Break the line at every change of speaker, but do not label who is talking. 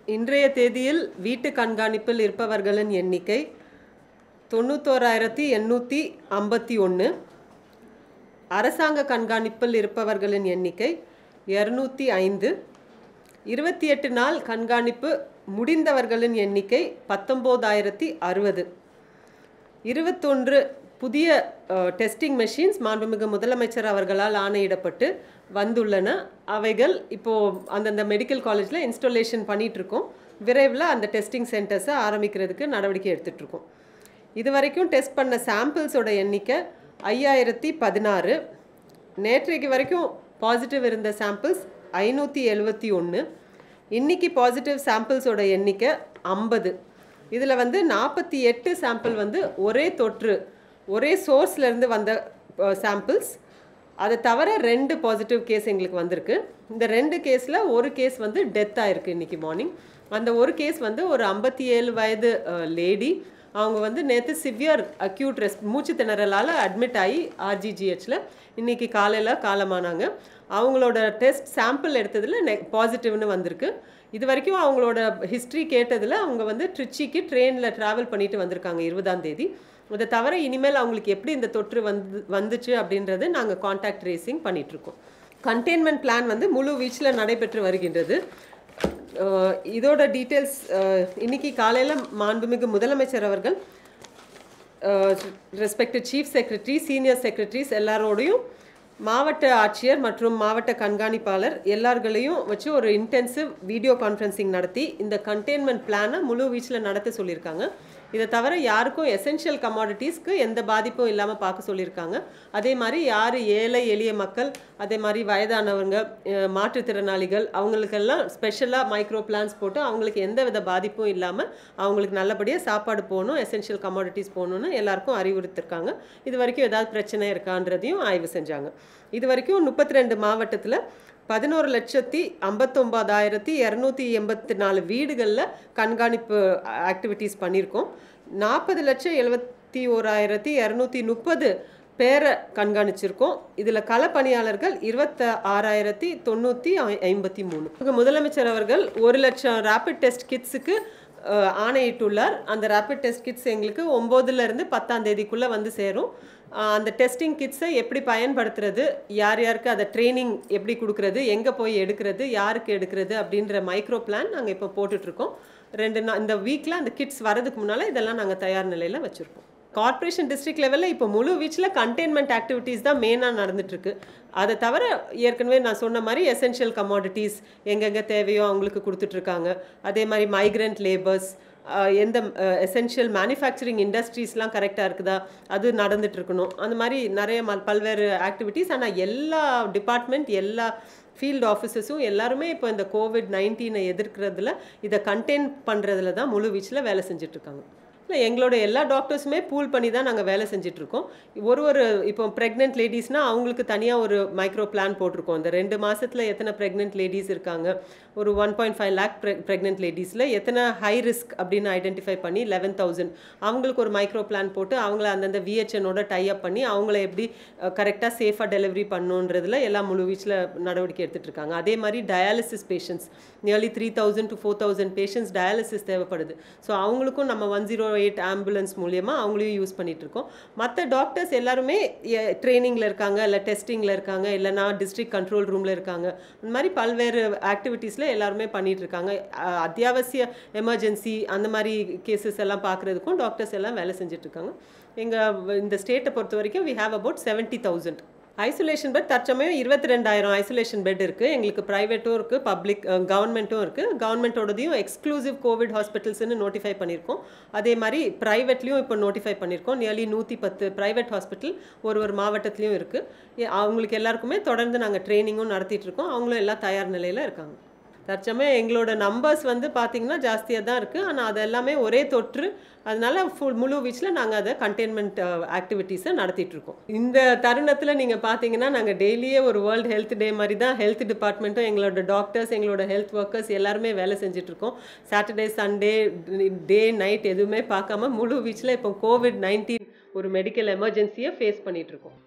இன்றைய தேதியில் வீட்டு கண்காணிப்பில் இருப்பவர்களின் எண்ணிக்கை 91,851. அரசாங்க கண்காணிப்பில் இருப்பவர்களின் எண்ணிக்கை 205. 28 நாள் கண்காணிப்பு முடிந்தவர்களின் எண்ணிக்கை 19,060. 21 புதிய டெஸ்டிங் மெஷின்ஸ் மாண்புமிகு முதலமைச்சர் அவர்களால் ஆணையிடப்பட்டு வந்துள்ளன. அவைகள் இப்போது அந்தந்த மெடிக்கல் காலேஜில் இன்ஸ்டாலேஷன் பண்ணிகிட்ருக்கோம். விரைவில் அந்த டெஸ்டிங் சென்டர்ஸை ஆரம்பிக்கிறதுக்கு நடவடிக்கை எடுத்துகிட்ருக்கோம். இது வரைக்கும் டெஸ்ட் பண்ண சாம்பிள்ஸோட எண்ணிக்கை 5,016. நேற்றைக்கு வரைக்கும் பாசிட்டிவ் இருந்த சாம்பிள்ஸ் 571. இன்றைக்கி பாசிட்டிவ் சாம்பிள்ஸோட எண்ணிக்கை 50. இதில் 48 சாம்பிள் ஒரே தொற்று ஒரே சோர்ஸ்லேருந்து வந்த சாம்பிள்ஸ். அதை தவிர 2 பாசிட்டிவ் கேஸ் எங்களுக்கு வந்திருக்கு. இந்த 2 கேஸில் ஒரு கேஸ் டெத் ஆகிருக்கு இன்றைக்கி மார்னிங். அந்த ஒரு கேஸ் ஒரு 57 வயது லேடி. அவங்க நேற்று சிவியர் அக்யூட் மூச்சு திணறலால் அட்மிட் ஆகி ஆர்ஜிஜிஹெச்சில் இன்றைக்கி காலையில் காலமானாங்க. அவங்களோட டெஸ்ட் சாம்பிள் எடுத்ததில் பாசிட்டிவ்னு வந்திருக்கு. இது வரைக்கும் அவங்களோட ஹிஸ்ட்ரி கேட்டதில் அவங்க ட்ரிச்சிக்கு ட்ரெயினில் ட்ராவல் பண்ணிட்டு வந்திருக்காங்க 20ஆம் தேதி. அதை தவிர இனிமேல் அவங்களுக்கு எப்படி இந்த தொற்று வந்துச்சு அப்படின்றது நாங்கள் கான்டாக்ட் ட்ரேசிங் பண்ணிகிட்ருக்கோம். கண்டெய்ன்மெண்ட் பிளான் முழு வீச்சில் நடைபெற்று வருகின்றது. இதோட டீட்டெயில்ஸ் இன்றைக்கி காலையில் மாண்புமிகு முதலமைச்சர் அவர்கள் respected chief secretary, senior secretaries எல்லாரோடையும் மாவட்ட ஆட்சியர் மற்றும் மாவட்ட கண்காணிப்பாளர் எல்லார்களையும் வச்சு ஒரு இன்டென்சிவ் வீடியோ கான்ஃபரன்சிங் நடத்தி இந்த கண்டெய்ன்மெண்ட் பிளானை முழு வீச்சில் நடத்த சொல்லியிருக்காங்க. இதை தவிர யாருக்கும் எசென்ஷியல் கமாடிட்டிஸ்க்கு எந்த பாதிப்பும் இல்லாமல் பார்க்க சொல்லியிருக்காங்க. அதே மாதிரி யார் ஏழை எளிய மக்கள், அதே மாதிரி வயதானவங்க, மாற்றுத்திறனாளிகள், அவங்களுக்கெல்லாம் ஸ்பெஷலாக மைக்ரோ பிளான்ஸ் போட்டு அவங்களுக்கு எந்த வித பாதிப்பும் இல்லாமல் அவங்களுக்கு நல்லபடியாக சாப்பாடு போகணும், எசென்ஷியல் கமாடிட்டிஸ் போகணுன்னு எல்லாருக்கும் அறிவுறுத்திருக்காங்க. இது வரைக்கும் ஏதாவது பிரச்சனை இருக்கான்றதையும் ஆய்வு செஞ்சாங்க. இது வரைக்கும் 32 மாவட்டத்தில் 11,59,284 வீடுகளில் கண்காணிப்பு ஆக்டிவிட்டீஸ் பண்ணியிருக்கோம். 40,71,230 பேரை கண்காணிச்சிருக்கோம். இதில் களப்பணியாளர்கள் 26,953. முதலமைச்சர் அவர்கள் 1,00,000 ரேபிட் டெஸ்ட் கிட்ஸுக்கு ஆணையிட்டுள்ளார். அந்த ரேபிட் டெஸ்ட் கிட்ஸ் எங்களுக்கு 9லேருந்து 10ஆம் தேதிக்குள்ளே சேரும். அந்த டெஸ்டிங் கிட்ஸை எப்படி பயன்படுத்துறது, யார் யாருக்கு அதை ட்ரைனிங் எப்படி கொடுக்குறது, எங்கே போய் எடுக்கிறது, யாருக்கு எடுக்கிறது அப்படின்ற மைக்ரோ பிளான் நாங்கள் இப்போ போட்டுட்ருக்கோம். இந்த வீக்கில் அந்த கிட்ஸ் வரதுக்கு முன்னால் இதெல்லாம் நாங்கள் தயார் நிலையில் வச்சுருக்கோம். கார்ப்பரேஷன் டிஸ்ட்ரிக்ட் லெவலில் இப்போ முழு வீச்சில் கண்டெய்ன்மெண்ட் ஆக்டிவிட்டீஸ் தான் மெயினாக நடந்துகிட்ருக்கு. அதை தவிர ஏற்கனவே நான் சொன்ன மாதிரி எசென்ஷியல் கமாடிட்டிஸ் எங்கெங்கே தேவையோ அவங்களுக்கு கொடுத்துட்ருக்காங்க. அதே மாதிரி மைக்ரண்ட் லேபர்ஸ், எந்த எசென்ஷியல் மேனுஃபேக்சரிங் இண்டஸ்ட்ரீஸ்லாம் கரெக்டாக இருக்குதா அது நடந்துகிட்ருக்கணும். அந்த மாதிரி நிறைய பல்வேறு ஆக்டிவிட்டீஸ். ஆனால் எல்லா டிபார்ட்மெண்ட், எல்லா ஃபீல்டு ஆஃபீஸர்ஸும் எல்லாருமே இப்போ இந்த COVID-19 எதிர்க்கிறதுல, இதை கண்டெயின் பண்ணுறதுல தான் முழு வீச்சில் வேலை செஞ்சிட்ருக்காங்க. இல்லை, எங்களோட எல்லா டாக்டர்ஸுமே பூல் பண்ணி தான் நாங்கள் வேலை செஞ்சிட்ருக்கோம். இப்போ ப்ரெக்னென்ட் லேடிஸ்னால் அவங்களுக்கு தனியாக ஒரு மைக்ரோ பிளான் போட்டிருக்கோம். இந்த 2 மாதத்தில் எத்தனை ப்ரெக்னென்ட் லேடிஸ் இருக்காங்க, ஒரு 1.5 lakh ப்ரெக்னென்ட் லேடிஸில் எத்தனை ஹை ரிஸ்க் அப்படின்னு ஐடென்டிஃபை பண்ணி 11,000 அவங்களுக்கு ஒரு மைக்ரோ பிளான் போட்டு அவங்கள அந்தந்த VHNோட டைஅப் பண்ணி அவங்கள எப்படி கரெக்டாக சேஃபாக டெலிவரி பண்ணணுன்றதுல எல்லாம் முழு வீச்சில் நடவடிக்கை எடுத்துகிட்டு இருக்காங்க. அதே மாதிரி dialysis patients nearly 3,000 to 4,000 patients dialysis தேவைப்படுது. ஸோ அவங்களுக்கும் நம்ம 108 ஆம்புலன்ஸ் மூலியமாக அவங்களையும் யூஸ் பண்ணிகிட்ருக்கோம். மற்ற டாக்டர்ஸ் எல்லாருமே ட்ரைனிங்கில் இருக்காங்க, இல்லை டெஸ்டிங்கில் இருக்காங்க, இல்லைனா டிஸ்ட்ரிக்ட் கண்ட்ரோல் ரூமில் இருக்காங்க. அந்த மாதிரி பல்வேறு ஆக்டிவிட்டீஸில் எல்லாருமே பண்ணிகிட்ருக்காங்க. அத்தியாவசிய எமர்ஜென்சி அந்த மாதிரி கேசஸ் எல்லாம் பார்க்குறதுக்கும் டாக்டர்ஸ் எல்லாம் வேலை செஞ்சிட்ருக்காங்க. இந்த ஸ்டேட்டை பொறுத்த வரைக்கும் we have about 70,000 isolation bed. தற்சமயம் 22,000 ஐசோலேஷன் பெட் இருக்குது. எங்களுக்கு ப்ரைவேட்டும் இருக்குது, பப்ளிக் கவர்மெண்ட்டும் இருக்குது. கவர்மெண்ட்டோடதையும் எக்ஸ்க்ளூசிவ் கோவிட் ஹாஸ்பிட்டல்ஸ்னு நோட்டிஃபை பண்ணியிருக்கோம். அதே மாதிரி ப்ரைவேட்லேயும் இப்போ நோட்டிஃபை பண்ணியிருக்கோம். நியர்லி 110 ப்ரைவேட் ஹாஸ்பிட்டல் ஒரு மாவட்டத்துலேயும் இருக்குது. அவங்களுக்கு எல்லாருக்குமே தொடர்ந்து நாங்கள் ட்ரைனிங்கும் நடத்திட்டுருக்கோம். அவங்களும் எல்லாம் தயார் நிலையில் இருக்காங்க. தற்சமயம் எங்களோட நம்பர்ஸ் பார்த்திங்கன்னா ஜாஸ்தியாக தான் இருக்குது. ஆனால் அது எல்லாமே ஒரே தொற்று. அதனால முழு வீச்சில் நாங்கள் அதை கண்டெய்ன்மெண்ட் ஆக்டிவிட்டீஸை நடத்திட்டுருக்கோம். இந்த தருணத்தில் நீங்கள் பார்த்தீங்கன்னா நாங்கள் டெய்லியே ஒரு வேர்ல்டு ஹெல்த் டே மாதிரி தான் ஹெல்த் டிபார்ட்மெண்ட்டும் எங்களோட டாக்டர்ஸ், எங்களோட ஹெல்த் ஒர்க்கர்ஸ் எல்லாருமே வேலை செஞ்சிட்ருக்கோம். சாட்டர்டே, சண்டே, டே, நைட் எதுவுமே பார்க்காம முழு வீச்சில் இப்போ COVID-19 ஒரு மெடிக்கல் எமர்ஜென்சியை ஃபேஸ் பண்ணிகிட்ருக்கோம்.